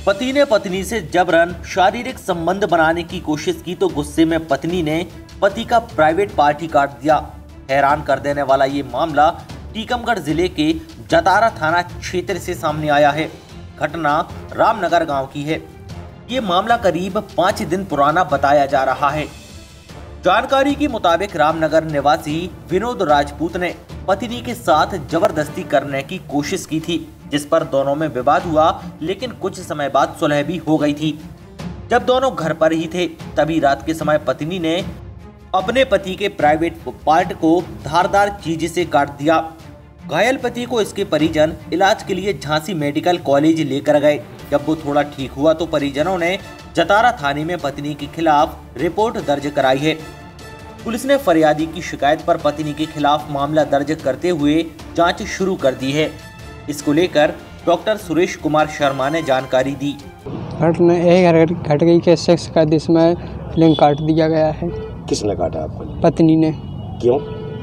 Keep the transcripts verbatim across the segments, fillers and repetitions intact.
पति ने पत्नी से जबरन शारीरिक संबंध बनाने की कोशिश की तो गुस्से में पत्नी ने पति का प्राइवेट पार्टी काट दिया। हैरान कर देने वाला ये मामला टीकमगढ़ जिले के जतारा थाना क्षेत्र से सामने आया है। घटना रामनगर गांव की है। ये मामला करीब पाँच दिन पुराना बताया जा रहा है। जानकारी के मुताबिक रामनगर निवासी विनोद राजपूत ने पत्नी के साथ जबरदस्ती करने की कोशिश की थी, जिस पर दोनों में विवाद हुआ, लेकिन कुछ समय बाद सुलह भी हो गई थी। जब दोनों घर पर ही थे तभी रात के समय पत्नी ने अपने पति के प्राइवेट पार्ट को धारदार चीज से काट दिया। घायल पति को इसके परिजन इलाज के लिए झांसी मेडिकल कॉलेज लेकर गए। जब वो थोड़ा ठीक हुआ तो परिजनों ने जतारा थाने में पत्नी के खिलाफ रिपोर्ट दर्ज कराई है। पुलिस ने फरियादी की शिकायत पर पत्नी के खिलाफ मामला दर्ज करते हुए जांच शुरू कर दी है। इसको लेकर डॉक्टर सुरेश कुमार शर्मा ने जानकारी दी। घटना यही घट गई कि सेक्स का जिसमें लिंग काट दिया गया है। किसने काटा आपको? पत्नी ने। क्यों?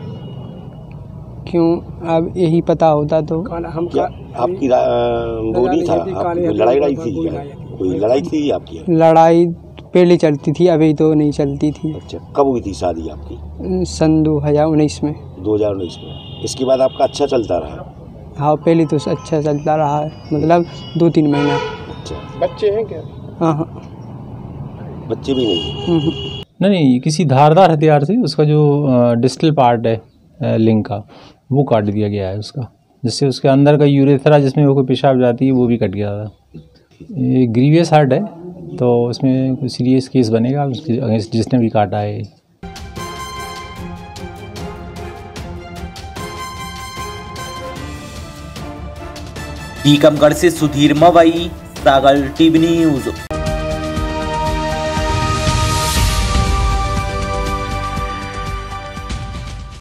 क्यों अब यही पता होता तो हम क्या आपकी वो नहीं था, आपकी लड़ाई लड़ाई थी क्या? कोई लड़ाई थी आपकी? लड़ाई पहले चलती थी, अभी तो नहीं चलती थी। अच्छा, कब हुई थी शादी आपकी? सन दो हजार उन्नीस में। दो हजार उन्नीस में। इसके बाद आपका अच्छा चलता रहा? हाँ, पहले तो अच्छा चलता रहा है, मतलब दो तीन महीना। अच्छा, बच्चे हैं क्या? हाँ हाँ, बच्चे भी नहीं? नहीं नहीं, किसी धारदार हथियार से उसका जो डिस्टल पार्ट है लिंग का वो काट दिया गया है उसका, जिससे उसके अंदर का यूरेथ्रा जिसमें वो कोई पेशाब जाती है वो भी कट गया था। ये ग्रीवियस हार्ट है तो उसमें कोई सीरियस केस बनेगा उसके अगेंस्ट जिसने भी काटा है। टीकमगढ़ से सुधीर मवई, सागर टीवी न्यूज।